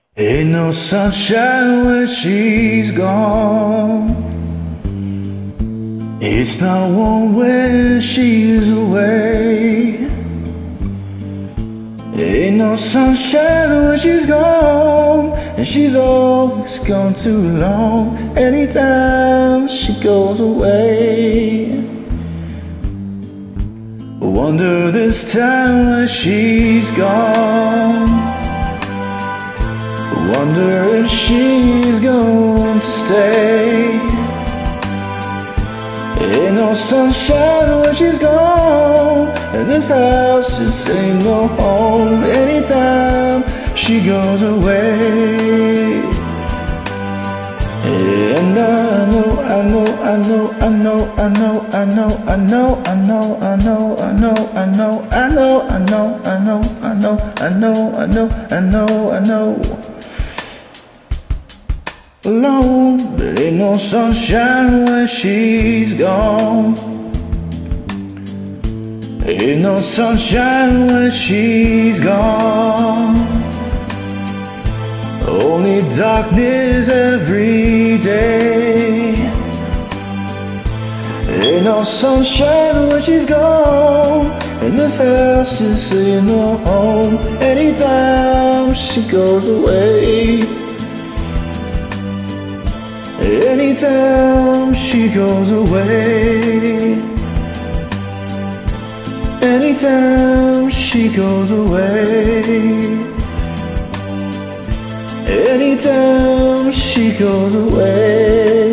Ain't no sunshine when she's gone. It's not warm when she's away. Ain't no sunshine when she's gone, and she's always gone too long. Anytime she goes away, wonder this time when she's gone, wonder if she's going to stay. Ain't no sunshine when she's gone, and this house just ain't no home. Anytime she goes away, and I know, I know, I know, I know, I know, I know, I know, I know, I know, I know, I know, I know, I know, I know, I know, I know, I know, I know, I know. Alone, but ain't no sunshine when she's gone. Ain't no sunshine when she's gone. Only darkness every day. Ain't no sunshine when she's gone, and this house just ain't no home. Anytime she goes away, anytime she goes away, anytime she goes away, anytime she goes away.